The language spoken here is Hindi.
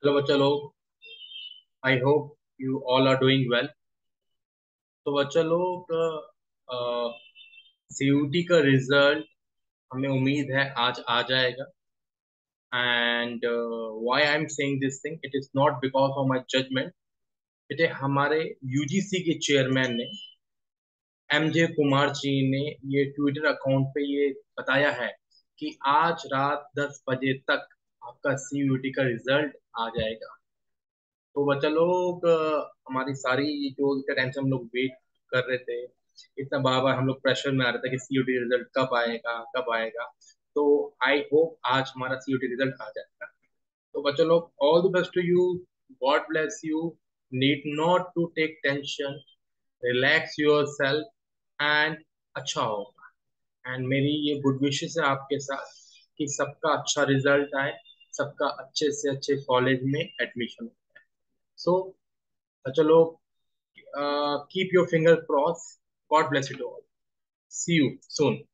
हेलो बच्चा लोग। I hope you all are doing well. तो बच्चा लोग, सीयूटी का रिजल्ट हमें उम्मीद है आज आ जाएगा। And why I am saying this thing, it is not because of my judgement. It है हमारे यूजीसी के चेयरमैन ने, एमजे कुमार जी ने, ये ट्विटर अकाउंट पे ये बताया है कि आज रात 10 बजे तक आपका सीयूटी का रिजल्ट आ जाएगा। तो बच्चा लोग, हमारी सारी जो इतना टाइम से हम लोग वेट कर रहे थे, इतना बार बार हम लोग प्रेशर में आ रहे थे कि सीयूटी रिजल्ट कब आएगा कब आएगा। तो आई होप आज हमारा सीयूटी रिजल्ट आ जाएगा। तो बच्चा लोग, all the best to you. God bless you. Need not to take tension. Relax yourself and अच्छा होगा। एंड मेरी ये गुड विशेस है आपके साथ कि सबका अच्छा रिजल्ट आए, सबका अच्छे से अच्छे कॉलेज में एडमिशन हो। सो चलो, keep your finger crossed. God bless you all. See you soon.